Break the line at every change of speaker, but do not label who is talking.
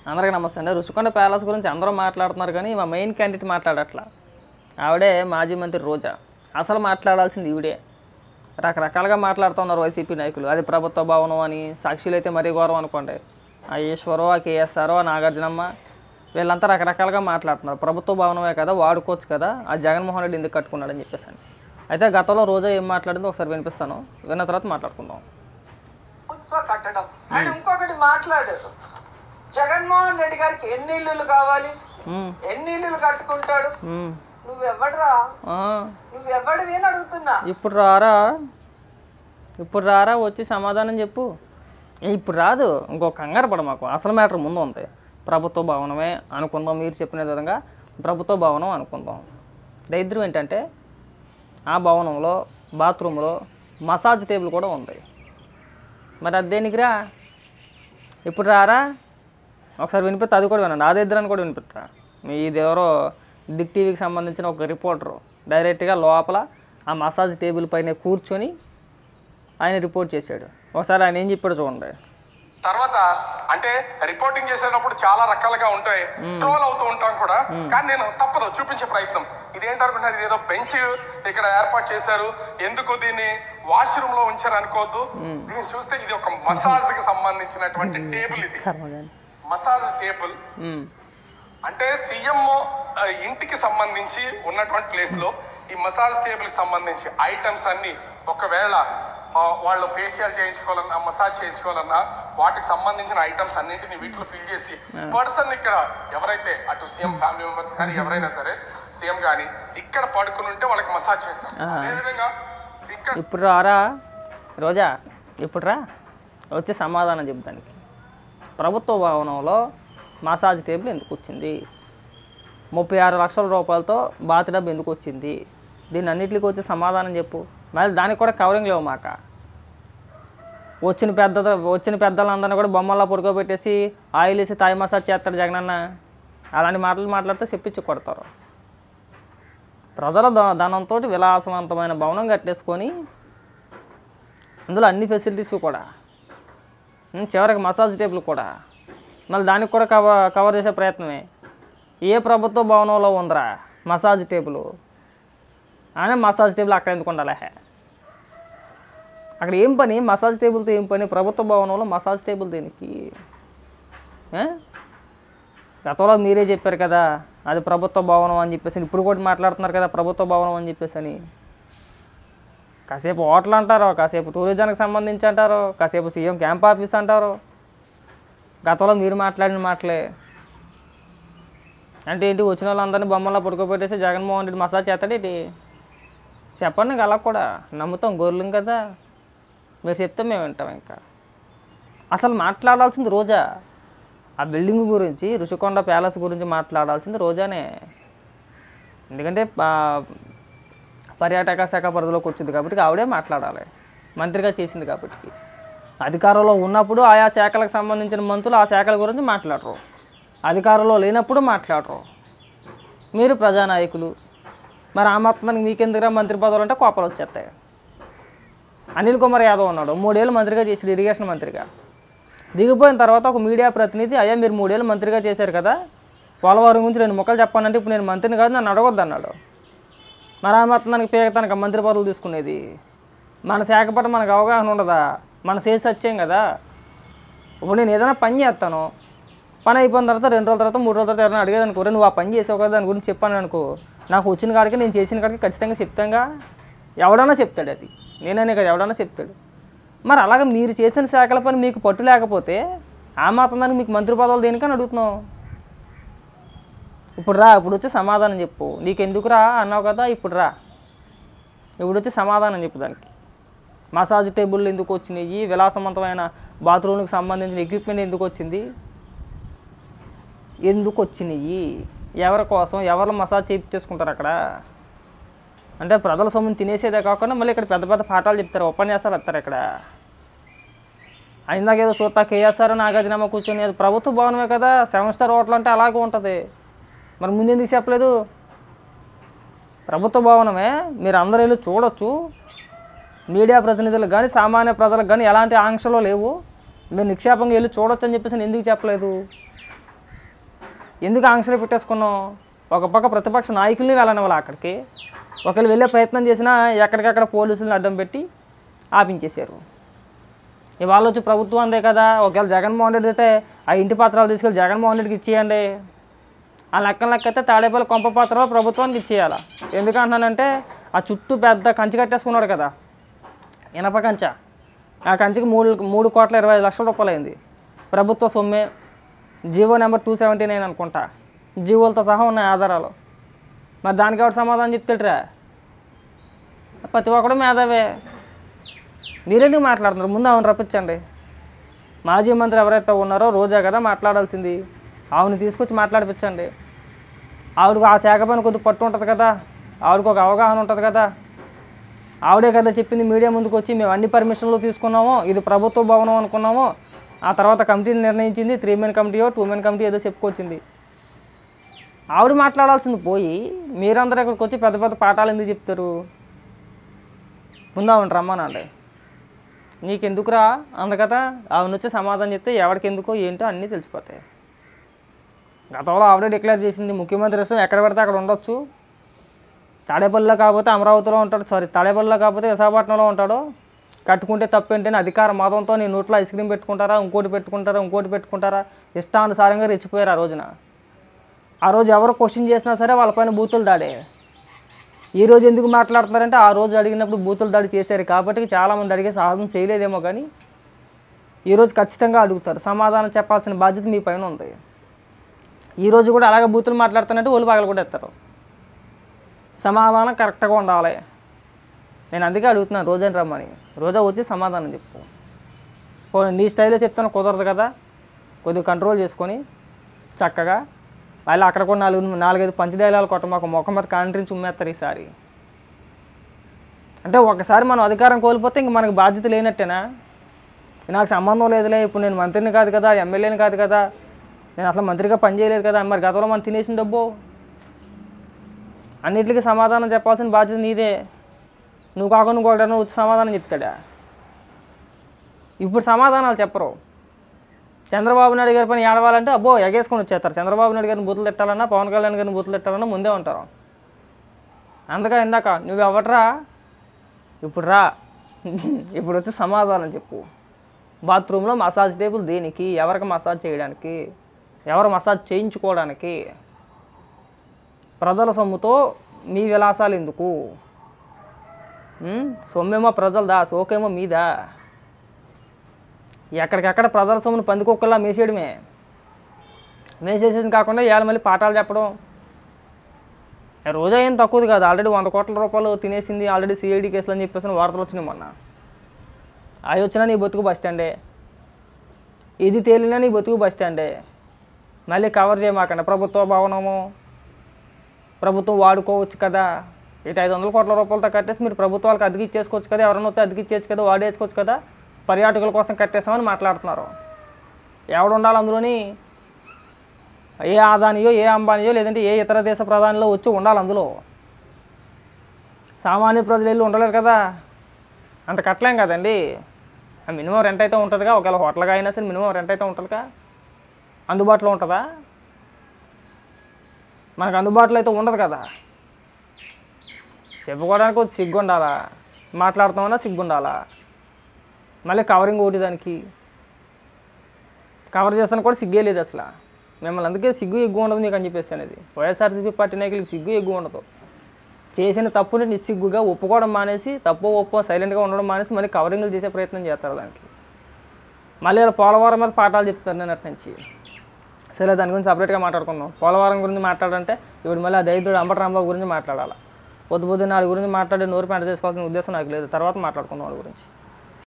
అందరికీ నమస్తే అండి. రుషికొండ ప్యాలెస్ గురించి అందరూ మాట్లాడుతున్నారు కానీ మా మెయిన్ క్యాండిడేట్ మాట్లాడట్లా. ఆవిడే మాజీ మంత్రి రోజా. అసలు మాట్లాడాల్సింది ఈవిడే. రకరకాలుగా మాట్లాడుతున్నారు వైసీపీ నాయకులు. అది ప్రభుత్వ భవనం అని, సాక్షులు అయితే మరీ గౌరవం అనుకోండి. ఆ ఈశ్వరో, ఆ కేఎస్ఆరో, ఆ నాగార్జునమ్మ వీళ్ళంతా రకరకాలుగా మాట్లాడుతున్నారు. ప్రభుత్వ భవనమే కదా, వాడుకోవచ్చు కదా, ఆ జగన్మోహన్ రెడ్డి ఎందుకు కట్టుకున్నాడని చెప్పేసి అని. అయితే గతంలో రోజా ఏం మాట్లాడిందో ఒకసారి వినిపిస్తాను, విన్న తర్వాత మాట్లాడుకుందాం.
కట్టడం అండ్ ఇంకొకటి మాట్లాడారు, జగన్మోహన్ రెడ్డి గారికి ఎన్ని ఇల్లులు కావాలి, ఎన్ని ఇల్లులు కట్టుకుంటాడు, నువ్వెవడరా, నువ్వెవడివి అని అడుగుతున్నా.
ఇప్పుడు రారా వచ్చి సమాధానం చెప్పు. ఇప్పుడు రాదు, ఇంకో కంగారు పడ. మాకు అసలు మ్యాటర్ ముందు ఉంది. ప్రభుత్వ భవనమే అనుకుందాం, మీరు చెప్పిన విధంగా ప్రభుత్వ భవనం అనుకుందాం. దరిద్రం ఏంటంటే ఆ భవనంలో బాత్రూంలో మసాజ్ టేబుల్ కూడా ఉంది. మరి అది దేనికిరా? ఇప్పుడు రారా ఒకసారి వినిపిస్తా, అది కూడా వినండి. ఆ దగ్గరని కూడా వినిపిస్తా. ఇది ఎవరో దిక్ టీవీకి సంబంధించిన ఒక రిపోర్టరు డైరెక్ట్గా లోపల ఆ మసాజ్ టేబుల్ పైన కూర్చొని ఆయన రిపోర్ట్ చేశాడు. ఒకసారి ఆయన ఏం చెప్పాడు చూడండి.
తర్వాత అంటే రిపోర్టింగ్ చేసేటప్పుడు చాలా రకాలుగా ఉంటాయి, ట్రోల్ అవుతూ ఉంటాం కూడా, కానీ నేను తప్పదు చూపించే ప్రయత్నం. ఇదేంటనుకుంటున్నారు, ఇదేదో బెంచ్ ఇక్కడ ఏర్పాటు చేశారు, ఎందుకు దీన్ని వాష్రూమ్ లో ఉంచారు అనుకోవద్దు. దీన్ని చూస్తే ఇది ఒక మసాజ్ కి సంబంధించినటువంటి టేబుల్. ఇది మసాజ్ టేబుల్ అంటే సీఎం ఇంటికి సంబంధించి ఉన్నటువంటి ప్లేస్ లో ఈ మసాజ్ టేబుల్ కి సంబంధించి ఐటమ్స్ అన్ని, ఒకవేళ వాళ్ళు ఫేషియల్ చేయించుకోవాలన్నా, మసాజ్ చేయించుకోవాలన్నా, వాటికి సంబంధించిన ఐటమ్స్ అన్నింటినీ వీటిలో ఫిల్ చేసి పర్సన్ ఇక్కడ ఎవరైతే అటు సీఎం ఫ్యామిలీ మెంబర్స్ కానీ ఎవరైనా సరే సీఎం కానీ ఇక్కడ పడుకుని ఉంటే వాళ్ళకి మసాజ్ చేస్తారు. అదేవిధంగా
ఇప్పుడు రారా రోజా, ఇప్పుడు రా వచ్చి సమాధానం చెప్తానికి. ప్రభుత్వ భవనంలో మసాజ్ టేబుల్ ఎందుకు వచ్చింది? 36 లక్షల రూపాయలతో బాత్ డబ్బు ఎందుకు వచ్చింది? దీన్ని అన్నింటికి వచ్చి సమాధానం చెప్పు. మళ్ళీ దానికి కూడా కవరింగ్ లేవు. మాక వచ్చిన పెద్దలందరినీ కూడా బొమ్మల్లో పడుకోబెట్టేసి ఆయిల్ వేసి తాయి మసాజ్ చేస్తాడు జగనన్న. అలాంటి మాటలు మాట్లాడితే చెప్పించి కొడతారు. ప్రజల ధనంతో విలాసవంతమైన భవనం కట్టేసుకొని అందులో అన్ని ఫెసిలిటీస్ కూడా, చివరికి మసాజ్ టేబుల్ కూడా, మళ్ళీ దానికి కూడా కవర్ చేసే ప్రయత్నమే. ఏ ప్రభుత్వ భవనంలో ఉందిరా మసాజ్ టేబుల్? అని మసాజ్ టేబుల్ అక్కడ ఎందుకు ఉండాలి? అక్కడ ఏం పని? మసాజ్ టేబుల్తో ఏం పని? ప్రభుత్వ భవనంలో మసాజ్ టేబుల్ దేనికి? గతంలో మీరే చెప్పారు కదా అది ప్రభుత్వ భవనం అని చెప్పేసి. ఇప్పుడు కూడా మాట్లాడుతున్నారు కదా ప్రభుత్వ భవనం అని చెప్పేసి అని. కాసేపు హోటల్ అంటారు, కాసేపు టూరిజానికి సంబంధించి అంటారు, కాసేపు సీఎం క్యాంప్ ఆఫీస్ అంటారు. గతంలో మీరు మాట్లాడిన మాటలే. అంటే ఏంటి, వచ్చిన వాళ్ళందరినీ బొమ్మల్లో పడుకోబెట్టేసి జగన్మోహన్ రెడ్డి మసాజ్ చేస్తాడేంటి? చెప్పండి, అలా కూడా నమ్ముతాం, గొర్రెలం కదా. మీరు చెప్తే మేము వింటాం. ఇంకా అసలు మాట్లాడాల్సింది రోజా. ఆ బిల్డింగ్ గురించి, రుషికొండ ప్యాలెస్ గురించి మాట్లాడాల్సింది రోజానే. ఎందుకంటే పర్యాటక శాఖ పరిధిలోకి వచ్చింది కాబట్టి ఆవిడే మాట్లాడాలి, మంత్రిగా చేసింది కాబట్టి. అధికారంలో ఉన్నప్పుడు ఆయా శాఖలకు సంబంధించిన మంత్రులు ఆ శాఖల గురించి మాట్లాడరు, అధికారంలో లేనప్పుడు మాట్లాడరు. మీరు ప్రజానాయకులు, మరి ఆ మొత్తానికి మీకెందుకురా మంత్రి పదవులు అంటే కోపాలు వచ్చేస్తాయి. అనిల్ కుమార్ యాదవ్ ఉన్నాడు, 3 ఏళ్ళు మంత్రిగా చేసాడు, ఇరిగేషన్ మంత్రిగా. దిగిపోయిన తర్వాత ఒక మీడియా ప్రతినిధి, అయ్యా మీరు 3 ఏళ్ళు మంత్రిగా చేశారు కదా, పోలవరం గురించి 2 ముక్కలు చెప్పానంటే ఇప్పుడు నేను మంత్రిని కాదు, నన్ను అడగొద్దు అన్నాడు. మరి ఆ మొత్తానికి పేగతానికి మంత్రి పదవులు తీసుకునేది? మన శాఖ పట్ల మనకు అవగాహన ఉండదా? మన చేసి వచ్చాం కదా. ఇప్పుడు నేను ఏదైనా పని చేస్తాను, పని అయిపోయిన తర్వాత 2 రోజుల తర్వాత 3 రోజుల తర్వాత ఎవరైనా అడిగాడు అనుకో, నువ్వు ఆ పని చేసావు కదా దాని గురించి చెప్పాను అనుకో, నాకు వచ్చిన కాడికి నేను చేసిన కాడికి ఖచ్చితంగా చెప్తాగా. ఎవడన్నా చెప్తాడు, అది నేననే కదా, ఎవడన్నా చెప్తాడు. మరి అలాగే మీరు చేసిన శాఖల పని మీకు పట్టు లేకపోతే ఆ మాత్రం దానికి మీకు మంత్రి పదవులు దేనికని అడుగుతున్నావు. ఇప్పుడు రా, ఇప్పుడు వచ్చి సమాధానం చెప్పు. నీకెందుకు రా అన్నావు కదా, ఇప్పుడు రా, ఇప్పుడు వచ్చి సమాధానం చెప్పు. దానికి మసాజ్ టేబుల్ ఎందుకు వచ్చినాయి, విలాసవంతమైన బాత్రూమ్కి సంబంధించిన ఎక్విప్మెంట్ ఎందుకు వచ్చింది, ఎందుకు వచ్చినాయి, ఎవరి కోసం, ఎవరు మసాజ్ చేయించేసుకుంటారు అక్కడ? అంటే ప్రజల సొమ్ముని తినేసేదే కాకుండా మళ్ళీ ఇక్కడ పెద్ద పెద్ద పాఠాలు చెప్తారు, ఉపన్యాసాలు వస్తారు ఇక్కడ. ఇందాక ఏదో చూస్తా కేఎస్ఆర్, నాగార్జునమ్మ కూర్చొని, అది ప్రభుత్వ భవనమే కదా, 7 స్టార్ హోటల్ అంటే అలాగే ఉంటుంది. మరి ముందెందుకు చెప్పలేదు? ప్రభుత్వ భవనమే, మీరు అందరూ వెళ్ళి చూడొచ్చు. మీడియా ప్రతినిధులకు కానీ సామాన్య ప్రజలకు కానీ ఎలాంటి ఆంక్షలు లేవు. మీరు నిక్షేపంగా వెళ్ళి చూడొచ్చు అని చెప్పేసి ఎందుకు చెప్పలేదు? ఎందుకు ఆంక్షలు పెట్టేసుకున్నాం? ఒక పక్క ప్రతిపక్ష నాయకుల్ని వెళ్ళనివ్వాలి అక్కడికి. ఒకవేళ వెళ్ళే ప్రయత్నం చేసినా ఎక్కడికక్కడ పోలీసులను అడ్డం పెట్టి ఆపించేశారు. ఇవాళ వచ్చి ప్రభుత్వం అందే కదా, ఒకవేళ జగన్మోహన్ రెడ్డి అయితే ఆ ఇంటి పత్రాలు తీసుకెళ్ళి జగన్మోహన్ రెడ్డికి ఇచ్చేయండి. ఆ లెక్కైతే తాడేపల్లి కొంప పత్రాలు ప్రభుత్వానికి ఇచ్చేయాలి. ఎందుకంటున్నానంటే ఆ చుట్టూ పెద్ద కంచి కట్టేసుకున్నాడు కదా, ఇనప కంచె. ఆ కంచికి 3,25,00,000 రూపాయలు అయింది. ప్రభుత్వ సొమ్మే. జీవో నెంబర్ 279 అనుకుంటా, జీవోలతో సహా ఉన్నాయి ఆధారాలు. మరి దానికి ఎవరు సమాధానం చెప్తాడురా? ప్రతి ఒక్కడు మేధావే. మీరెందుకు మాట్లాడుతున్నారు? ముందు ఆమెను రప్పించండి. మాజీ మంత్రి ఎవరైతే ఉన్నారో రోజా కదా మాట్లాడాల్సింది, ఆవిడని తీసుకొచ్చి మాట్లాడిపించండి. ఆవిడకు ఆ శాఖ పైన కొద్దిగా పట్టు ఉంటుంది కదా, ఆవిడకు ఒక అవగాహన ఉంటుంది కదా. ఆవిడే కదా చెప్పింది మీడియా ముందుకు వచ్చి, మేము అన్ని పర్మిషన్లు తీసుకున్నాము, ఇది ప్రభుత్వ భవనం అనుకున్నాము. ఆ తర్వాత కమిటీని నిర్ణయించింది, 3 మెన్ కమిటీయో 2 మెన్ కమిటీ ఏదో చెప్పుకొచ్చింది. ఆవిడ మాట్లాడాల్సింది పోయి మీరందరూ ఇక్కడికి వచ్చి పెద్ద పెద్ద పాఠాలు ఎందుకు చెప్తారు? ముందామండి రమ్మనండి. నీకెందుకురా అందుకదా ఆవిడ వచ్చి సమాధానం చెప్తే ఎవరికి ఎందుకో ఏంటో అన్నీ తెలిసిపోతాయి. గతంలో ఆవిడే డిక్లేర్ చేసింది, ముఖ్యమంత్రి ఇష్టం ఎక్కడ పెడితే అక్కడ ఉండొచ్చు. తాడేపల్లిలో కాకపోతే అమరావతిలో ఉంటాడు, తాడేపల్లిలో కాకపోతే విశాఖపట్నంలో ఉంటాడు. కట్టుకుంటే తప్పేంటని అధికార మతంతో నీ నోట్లో ఐస్ క్రీమ్ పెట్టుకుంటారా, ఇంకోటి పెట్టుకుంటారా, ఇష్టానుసారంగా రెచ్చిపోయారు ఆ రోజున. ఆ రోజు ఎవరు క్వశ్చన్ చేసినా సరే వాళ్ళపైన బూతులు దాడే. ఈ రోజు ఎందుకు మాట్లాడుతున్నారంటే ఆ రోజు అడిగినప్పుడు బూతులు దాడి చేశారు కాబట్టి చాలామంది అడిగే సాహసం చేయలేదేమో, కానీ ఈరోజు ఖచ్చితంగా అడుగుతారు. సమాధానం చెప్పాల్సిన బాధ్యత మీ పైన ఉంది. ఈరోజు కూడా అలాగే బూతులు మాట్లాడుతున్నట్టు ఒళ్ళు పగలు కూడా ఎత్తారు. సమాధానం కరెక్ట్గా ఉండాలి. నేను అందుకే అడుగుతున్నాను రోజాని రమ్మని. రోజా వచ్చి సమాధానం చెప్పు. నీ స్టైల్లో చెప్తాను కుదరదు కదా, కొద్దిగా కంట్రోల్ చేసుకొని చక్కగా వాళ్ళు అక్కడ కూడా 4-5 పంచడైలాలు కొట్ట మాకు ముఖం మీద కాంట్రించి ఉమ్మేస్తారు ఈసారి. అంటే ఒకసారి మనం అధికారం కోల్పోతే ఇంక మనకు బాధ్యత లేనట్టేనా? నాకు సంబంధం లేదులే, ఇప్పుడు నేను మంత్రిని కాదు కదా, ఎమ్మెల్యేని కాదు కదా, నేను అసలు మంత్రిగా పనిచేయలేదు కదా, మరి గతంలో మనం తినేసిన డబ్బు. అన్నిటికీ సమాధానం చెప్పాల్సిన బాధ్యత నీదే. నువ్వు కాకుండా ఇంకొకటి వచ్చి సమాధానం చెప్తాడా? ఇప్పుడు సమాధానాలు చెప్పరు. చంద్రబాబు నాయుడు గారి పని ఏడవాలంటే అబ్బో ఎగేసుకొని వచ్చేస్తారు. చంద్రబాబు నాయుడు గారిని బూతులు తిట్టాలన్నా, పవన్ కళ్యాణ్ గారిని బూతులు తిట్టాలన్నా ముందే ఉంటారు. అందుకే ఇందాక నువ్వు ఎవట్రా, ఇప్పుడు రా, ఇప్పుడు వచ్చి సమాధానం చెప్పు. బాత్రూంలో మసాజ్ టేబుల్ దేనికి? ఎవరికి మసాజ్ చేయడానికి? ఎవరు మసాజ్ చేయించుకోవడానికి? ప్రజల సొమ్ముతో మీ విలాసాలు ఎందుకు? సొమ్మేమో ప్రజలదా, సోకేమో మీదా? ఎక్కడికెక్కడ ప్రజల సొమ్మును పందికొక్కలా మేసేయడమే. మేసేసేది కాకుండా ఇవాళ మళ్ళీ పాఠాలు చెప్పడం. రోజా ఏం తక్కువది కాదు, ఆల్రెడీ 100 కోట్ల రూపాయలు తినేసింది. ఆల్రెడీ సిఐడి కేసులు అని చెప్పేసి వార్తలు వచ్చినాయి మొన్న. అవి వచ్చినా నీ బతుకు బస్ స్టాండే, ఇది తేలినా నీ బతుకు బస్ స్టాండే. మళ్ళీ కవర్ చేయమాకండి. ప్రభుత్వ భవనము, ప్రభుత్వం వాడుకోవచ్చు కదా, ఇటు 500 కోట్ల రూపాయలతో కట్టేసి మీరు ప్రభుత్వాలకు అతికిచ్చేసుకోవచ్చు కదా, ఎవరైనా వస్తే అతికిచ్చేయచ్చు కదా, వాడేసుకోవచ్చు కదా, పర్యాటకుల కోసం కట్టేస్తామని మాట్లాడుతున్నారు. ఎవడు ఉండాలి అందులోని? ఏ ఆదానియో, ఏ అంబానియో, లేదంటే ఏ ఇతర దేశ ప్రధానిలో వచ్చి ఉండాలి అందులో. సామాన్య ప్రజలు వెళ్ళి ఉండలేరు కదా, అంత కట్టలేం కదండి. మినిమం రెంట్ అయితే ఉంటుందిగా, ఒకవేళ హోటల్గా అయినా సరే మినిమం రెంట్ అయితే ఉంటుందిగా, అందుబాటులో ఉంటుందా? మనకు అందుబాటులో అయితే ఉండదు కదా. చెప్పుకోవడానికి కొద్ది సిగ్గు ఉండాలా, మాట్లాడుతామన్నా సిగ్గు ఉండాలా. మళ్ళీ కవరింగ్ ఒకటి, దానికి కవర్ చేస్తాను కూడా సిగ్గే లేదు అసలు. మిమ్మల్ని అందుకే సిగ్గు ఎగ్గు ఉండదు మీకు అని చెప్పేసి అనేది. వైఎస్ఆర్సీపీ పార్టీ నాయకులకి సిగ్గు ఎగ్గు ఉండదు. చేసిన తప్పుని నిస్సిగ్గుగా ఒప్పుకోవడం మానేసి, ఒప్పో సైలెంట్గా ఉండడం మానేసి మళ్ళీ కవరింగ్లు చేసే ప్రయత్నం చేస్తారు దానికి. మళ్ళీ పోలవరం మీద పాఠాలు చెప్తారు నేను అటు నుంచి. సరే, దాని గురించి సపరేట్గా మాట్లాడుకుందాం. పోలవరం గురించి మాట్లాడంటే ఇప్పుడు మళ్ళీ ఆ దైత్యుడు అంబటి రాంబాబు గురించి మాట్లాడాలి. పొద్దున వాడి గురించి మాట్లాడి నోరు పెంట చేసుకోవాల్సిన ఉద్దేశం నాకు లేదు. తర్వాత మాట్లాడుకుందాం వాడి గురించి.